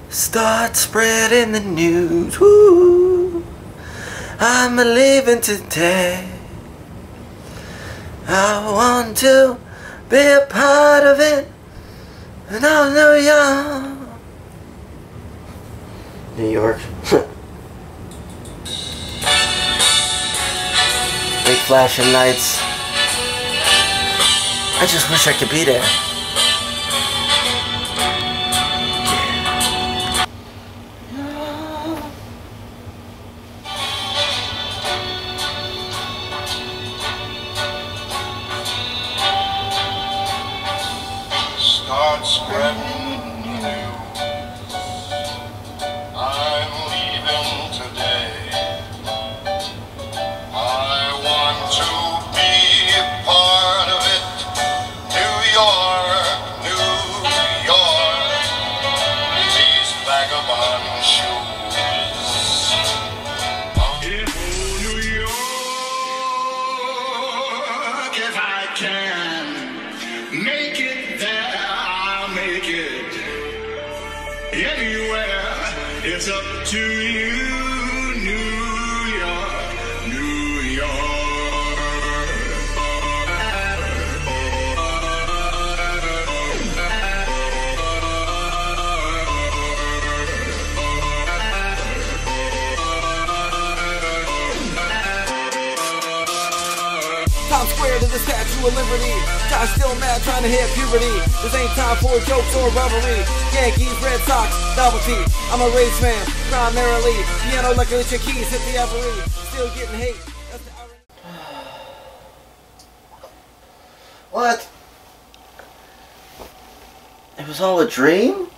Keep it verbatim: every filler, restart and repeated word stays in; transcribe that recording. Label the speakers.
Speaker 1: Start spreading the news. Woo. I'm leaving today. I want to be a part of it. And I'm New York. New York. Big flashing lights. I just wish I could be there.
Speaker 2: Start spreading the news. I'm leaving today. I want to be a part of it. New York, New York. These vagabond shoes. In old New York, if I can make it there. Make it anywhere, it's up to you, New York, New York.
Speaker 3: Times Square to the Statue of Liberty. Josh still mad trying to hit puberty. This ain't time for jokes or revelry. Yankees, Red Sox, novelty. I'm a race fan, primarily. Piano like Alicia Keys hit the Everly. Still getting hate. That's the irony.
Speaker 1: What? It was all a dream?